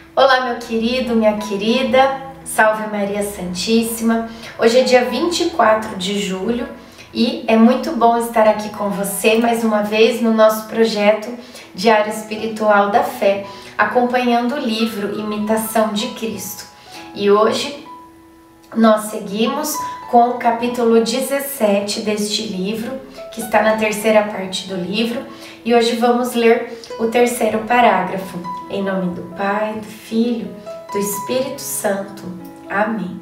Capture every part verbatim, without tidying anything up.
Olá, meu querido, minha querida, salve Maria Santíssima. Hoje é dia vinte e quatro de julho e é muito bom estar aqui com você mais uma vez no nosso projeto Diário Espiritual da Fé, acompanhando o livro Imitação de Cristo. E hoje nós seguimos com o capítulo dezessete deste livro, que está na terceira parte do livro, e hoje vamos ler o terceiro parágrafo. Em nome do Pai, do Filho, do Espírito Santo. Amém.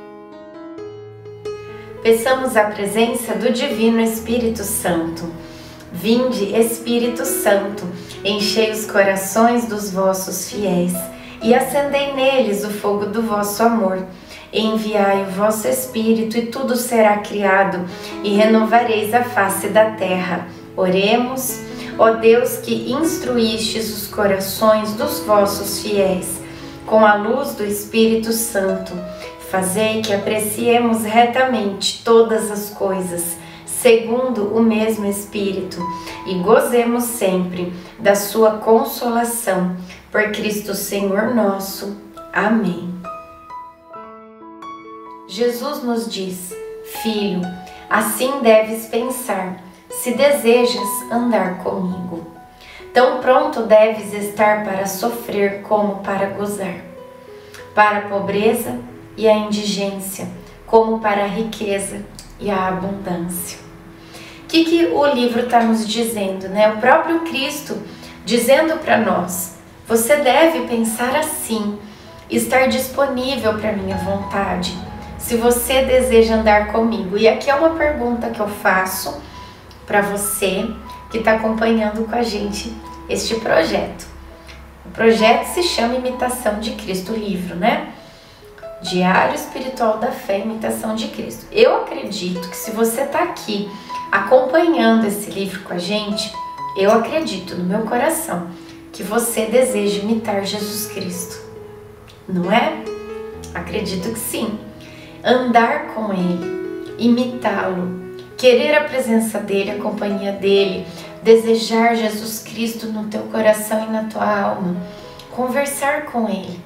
Peçamos a presença do Divino Espírito Santo. Vinde, Espírito Santo, enchei os corações dos vossos fiéis e acendei neles o fogo do vosso amor. Enviai o vosso Espírito e tudo será criado e renovareis a face da terra. Oremos. Ó Deus, que instruístes os corações dos vossos fiéis com a luz do Espírito Santo, fazei que apreciemos retamente todas as coisas, segundo o mesmo Espírito, e gozemos sempre da sua consolação. Por Cristo Senhor nosso. Amém. Jesus nos diz: Filho, assim deves pensar, se desejas andar comigo. Tão pronto deves estar para sofrer como para gozar, para a pobreza e a indigência, como para a riqueza e a abundância. O que, que o livro está nos dizendo, né? O próprio Cristo dizendo para nós: você deve pensar assim, estar disponível para a minha vontade, se você deseja andar comigo. E aqui é uma pergunta que eu faço para você que está acompanhando com a gente este projeto. O projeto se chama Imitação de Cristo, o livro, né? Diário Espiritual da Fé, Imitação de Cristo. Eu acredito que se você está aqui acompanhando esse livro com a gente, eu acredito no meu coração que você deseja imitar Jesus Cristo, não é? Acredito que sim. Andar com Ele, imitá-lo, querer a presença dEle, a companhia dEle, desejar Jesus Cristo no teu coração e na tua alma, conversar com Ele,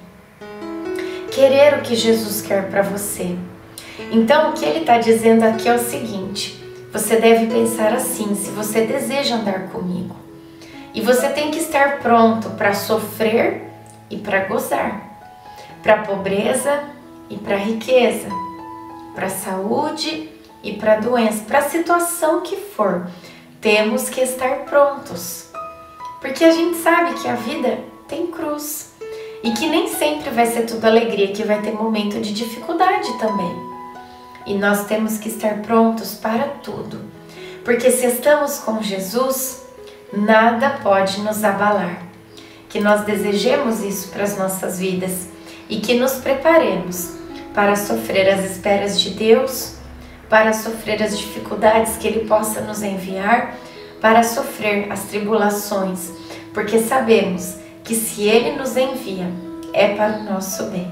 querer o que Jesus quer para você. Então, o que Ele está dizendo aqui é o seguinte: você deve pensar assim, se você deseja andar comigo, e você tem que estar pronto para sofrer e para gozar, para a pobreza e para a riqueza, para a saúde e para a doença, para a situação que for, temos que estar prontos, porque a gente sabe que a vida tem cruz e que nem sempre vai ser tudo alegria, que vai ter momento de dificuldade também, e nós temos que estar prontos para tudo, porque se estamos com Jesus, nada pode nos abalar. Que nós desejemos isso para as nossas vidas e que nos preparemos para sofrer as esperas de Deus, para sofrer as dificuldades que Ele possa nos enviar, para sofrer as tribulações, porque sabemos que se Ele nos envia, é para o nosso bem.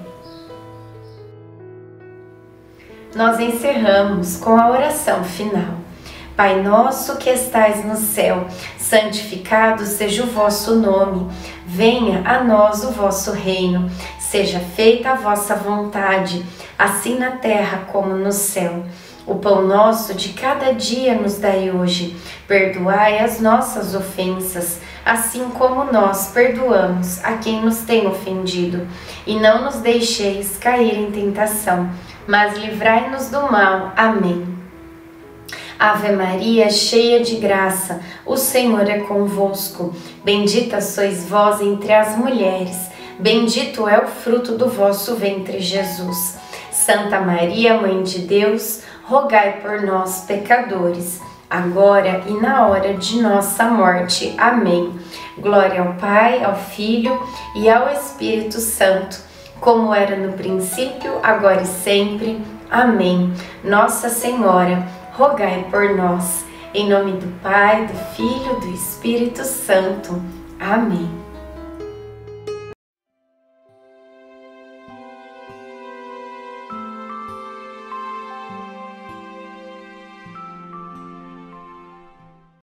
Nós encerramos com a oração final. Pai nosso que estais no céu, santificado seja o vosso nome. Venha a nós o vosso reino. Seja feita a vossa vontade, assim na terra como no céu. O pão nosso de cada dia nos dai hoje. Perdoai as nossas ofensas, assim como nós perdoamos a quem nos tem ofendido. E não nos deixeis cair em tentação, mas livrai-nos do mal. Amém. Ave Maria, cheia de graça, o Senhor é convosco. Bendita sois vós entre as mulheres, bendito é o fruto do vosso ventre, Jesus. Santa Maria, Mãe de Deus, rogai por nós, pecadores, agora e na hora de nossa morte. Amém. Glória ao Pai, ao Filho e ao Espírito Santo, como era no princípio, agora e sempre. Amém. Nossa Senhora, rogai por nós. Em nome do Pai, do Filho e do Espírito Santo. Amém.